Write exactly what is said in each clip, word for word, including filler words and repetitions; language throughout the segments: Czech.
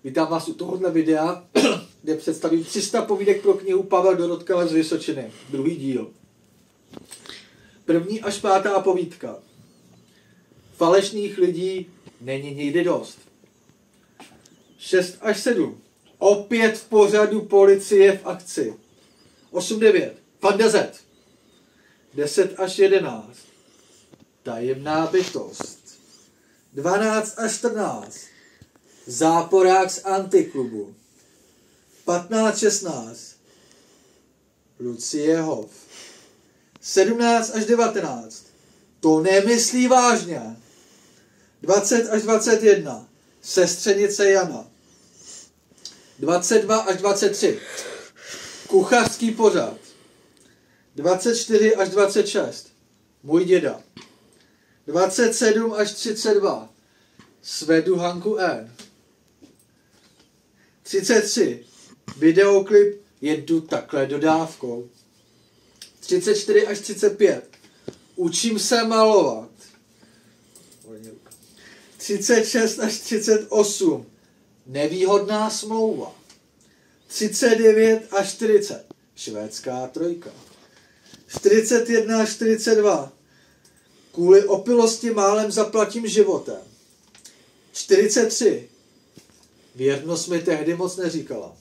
Vítám vás u tohohle videa, kde představím tři sta povídek pro knihu Pavel Dorotka z Vysočiny, druhý díl. První až pátá povídka. Falešných lidí není nikdy dost. šest až sedm. Opět v pořadu policie v akci. osm devět. Fandazet. deset až jedenáct. Tajemná bytost. dvanáct až čtrnáct. Záporák z antiklubu. patnáct šestnáct. Lucie Hoff. sedmnáct až devatenáct. To nemyslí vážně. dvacet až dvacet jedna. Sestřenice Jana. dvacet dva až dvacet tři. Kuchařský pořad. dvacet čtyři až dvacet šest. Můj děda. dvacet sedm až třicet dva. Svedu Hanku N. třicet tři. Videoklip Jedu takhle dodávkou. třicet čtyři až třicet pět. Učím se malovat. třicet šest až třicet osm. Nevýhodná smlouva. třicet devět až čtyřicet. Švédská trojka. čtyřicet jedna až čtyřicet dva. Kvůli opilosti málem zaplatím životem. čtyřicet tři. Věrnost mi tehdy moc neříkala.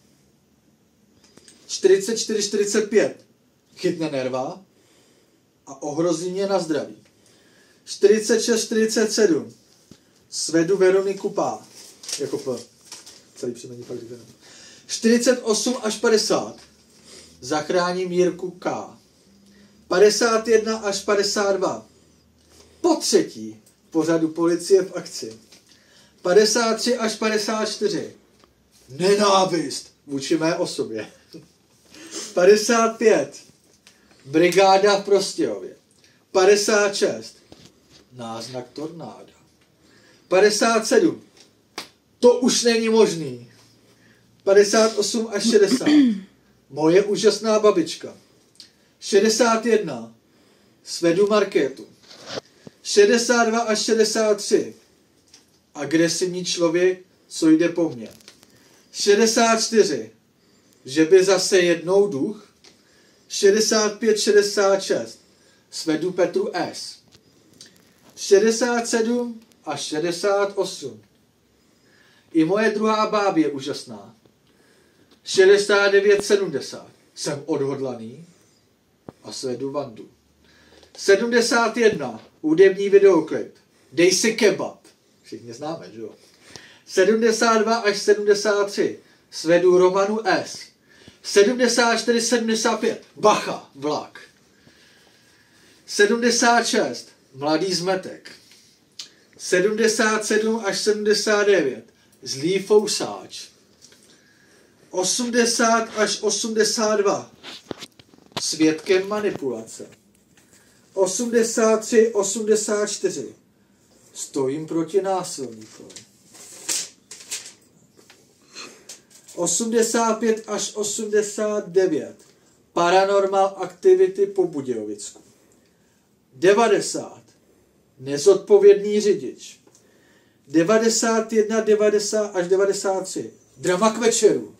čtyřicet čtyři čtyřicet pět. Chytne nerva a ohrozí mě na zdraví. čtyřicet šest čtyřicet sedm. Svedu Veroniku Pá. Jako P. Celý příjmení pak říkám. čtyřicet osm až padesát. Zachráním Jirku K. padesát jedna až padesát dva. Po třetí v pořadu policie v akci. padesát tři až padesát čtyři. Nenávist vůči mé osobě. padesát pět. Brigáda v Prostějově. padesát šest. Náznak tornáda. padesát sedm. To už není možný. padesát osm až šedesát. Moje úžasná babička. šedesát jedna. Svedu Markétu. šedesát dva až šedesát tři. Agresivní člověk, co jde po mně. šedesát čtyři. Že by zase jednou duch. šedesát pět šedesát šest. Svedu Petru S. šedesát sedm až šedesát osm. I moje druhá bábě je úžasná. šedesát devět sedmdesát. Jsem odhodlaný a svedu Vandu. sedmdesát jedna. Hudební videoklip. Dej si kebab. Všichni známe, že jo? sedmdesát dva až sedmdesát tři. Svedu Romanu S. sedmdesát čtyři sedmdesát pět. Bacha, vlak. sedmdesát šest. Mladý zmetek. sedmdesát sedm až sedmdesát devět. Zlý fousáč. osmdesát až osmdesát dva. Svědkem manipulace. osmdesát tři osmdesát čtyři. Stojím proti násilníkovi. osmdesát pět až osmdesát devět. Paranormal aktivity po Budějovicku. devadesát. Nezodpovědný řidič. devadesát jedna devadesát až devadesát tři. Drama k večeru.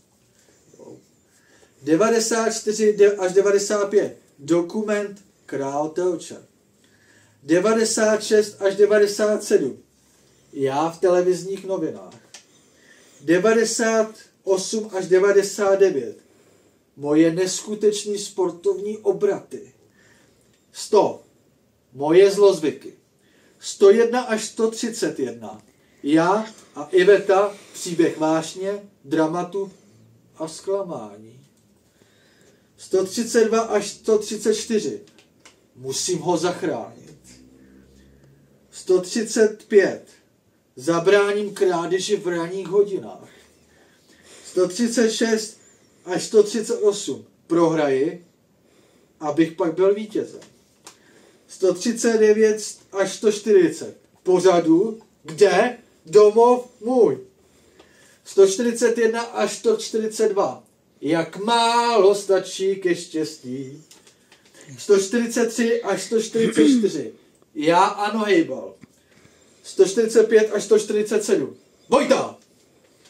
devadesát čtyři až devadesát pět. Dokument Král Telča. devadesát šest až devadesát sedm. Já v televizních novinách. devadesát osm až devadesát devět. Moje neskutečný sportovní obraty. sto. Moje zlozvyky. sto jedna až sto třicet jedna. Já a Iveta, příběh vášně, dramatu a zklamání. sto třicet dva až sto třicet čtyři. Musím ho zachránit. sto třicet pět. Zabráním krádeži v ranních hodinách. sto třicet šest až sto třicet osm. Prohraji, abych pak byl vítězem. sto třicet devět až sto čtyřicet. Pořadu, kde domov můj. sto čtyřicet jedna až sto čtyřicet dva. Jak málo stačí ke štěstí. sto čtyřicet tři až sto čtyřicet čtyři. Já a Nohejbal. sto čtyřicet pět až sto čtyřicet sedm. Vojta!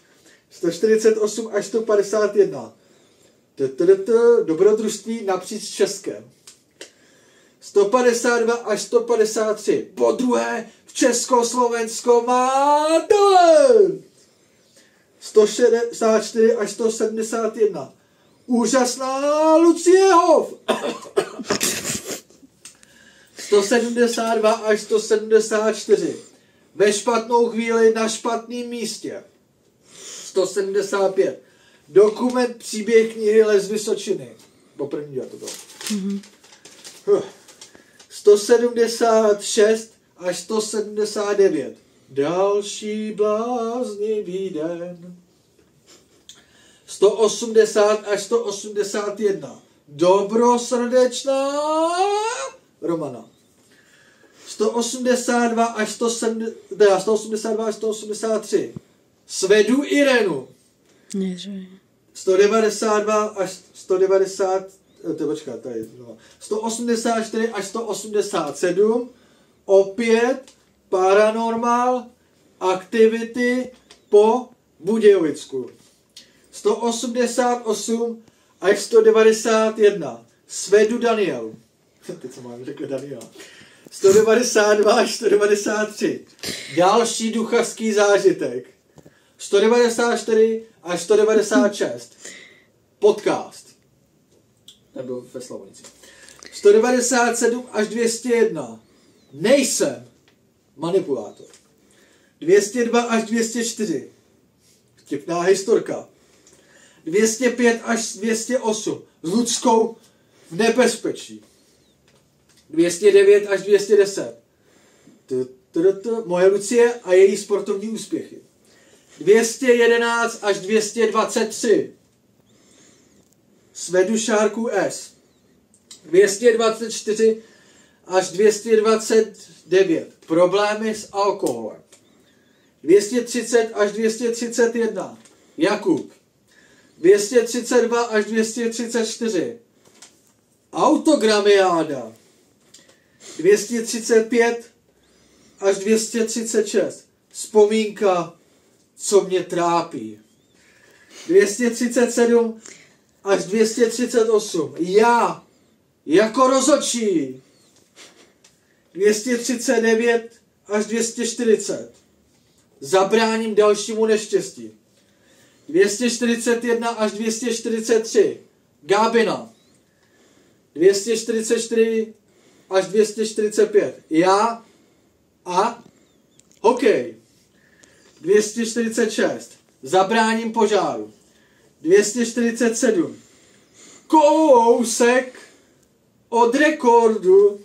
sto čtyřicet osm až sto padesát jedna. Dobrodružství napříč Českem. sto padesát dva až sto padesát tři. Po druhé v Československo má dole. sto šedesát čtyři až sto sedmdesát jedna. Úžasná Lucie Hoff. sto sedmdesát dva až sto sedmdesát čtyři. Ve špatnou chvíli na špatném místě. sto sedmdesát pět. Dokument příběh knihy Les Vysočiny. Po první to bylo. Mm-hmm. sto sedmdesát šest až sto sedmdesát devět. Další bláznivý den. sto osmdesát až sto osmdesát jedna. Dobrosrdečná Romana. sto osmdesát dva až sto sedmdesát, sto osmdesát dva až sto osmdesát tři. Svedu Irenu. Neři. sto devadesát dva až sto devadesát, to počkat, tady, no. sto osmdesát čtyři až sto osmdesát sedm. Opět Paranormal Activity po Budějovicku. sto osmdesát osm až sto devadesát jedna. Svedu Daniel. Teď co mám řekl Daniel. sto devadesát dva až sto devadesát tři. Další duchařský zážitek. sto devadesát čtyři až sto devadesát šest. Podcast. Nebo ve Slavonici. sto devadesát sedm až dvě stě jedna. Nejsem manipulátor. dvě stě dva až dvě stě čtyři. Vtipná historka. dvě stě pět až dvě stě osm. S Ludskou v nebezpečí. dvě stě devět až dvě stě deset. Moje Lucie a její sportovní úspěchy. dvě stě jedenáct až dvě stě dvacet tři. Svedu Šárku S. dvě stě dvacet čtyři až dvě stě dvacet devět. Problémy s alkoholem. dvě stě třicet až dvě stě třicet jedna. Jakub. dvě stě třicet dva až dvě stě třicet čtyři. Autogramiáda. dvě stě třicet pět až dvě stě třicet šest. Vzpomínka, co mě trápí. dvě stě třicet sedm až dvě stě třicet osm. Já, jako rozhodčí. dvě stě třicet devět až dvě stě čtyřicet. Zabráním dalšímu neštěstí. dvě stě čtyřicet jedna až dvě stě čtyřicet tři. Gábina. dvě stě čtyřicet čtyři až dvě stě čtyřicet pět. Já a hokej. dvě stě čtyřicet šest. Zabráním požáru. dvě stě čtyřicet sedm. Kousek od rekordu.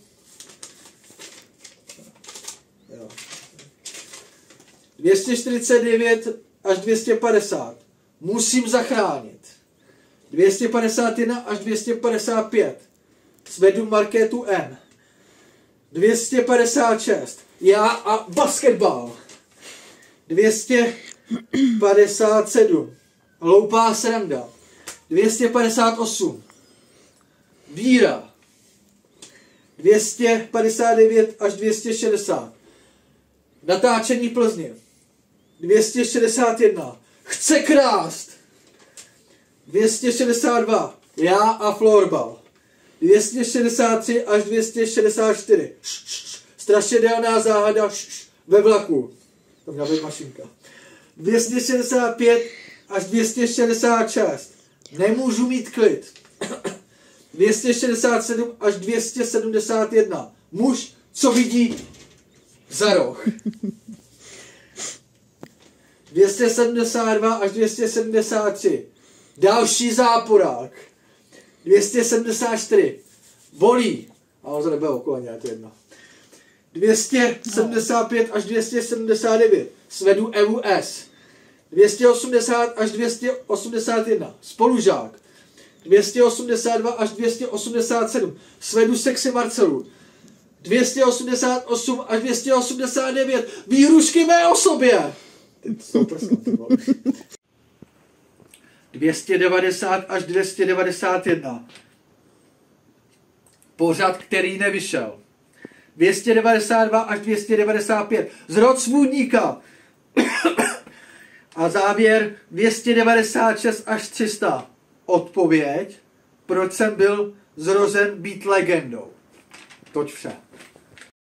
Jo. dvě stě čtyřicet devět až dvě stě padesát. Musím zachránit. dvě stě padesát jedna až dvě stě padesát pět. Svedu Markétu N. dvě stě padesát šest. Já a basketbal. dvě stě padesát sedm. Hloupá sranda. dvě stě padesát osm. Víra. dvě stě padesát devět až dvě stě šedesát. Natáčení Plzně. dvě stě šedesát jedna. Chce krást. dvě stě šedesát dva. Já a florbal. dvě stě šedesát tři až dvě stě šedesát čtyři. Strašidelná záhada ve vlaku. To měla být mašinka. dvě stě šedesát pět až dvě stě šedesát šest. Nemůžu mít klid. dvě stě šedesát sedm až dvě stě sedmdesát jedna. Muž, co vidí za roh. dvě stě sedmdesát dva až dvě stě sedmdesát tři. Další záporák. dvě stě sedmdesát čtyři. Volí. A on to nebylo okolo nějak, to jedno. dvě stě sedmdesát pět až dvě stě sedmdesát devět. Svedu Evu S. dvě stě osmdesát až dvě stě osmdesát jedna. Spolužák. dvě stě osmdesát dva až dvě stě osmdesát sedm. Svedu Sexy Marcelu. dvě stě osmdesát osm až dvě stě osmdesát devět. Výhrušky mé osobě. dvě stě devadesát až dvě stě devadesát jedna. Pořad, který nevyšel. dvě stě devadesát dva až dvě stě devadesát pět. Zrod Svůdníka. A závěr dvě stě devadesát šest až tři sta. Odpověď, proč jsem byl zrozen být legendou. Toť vše.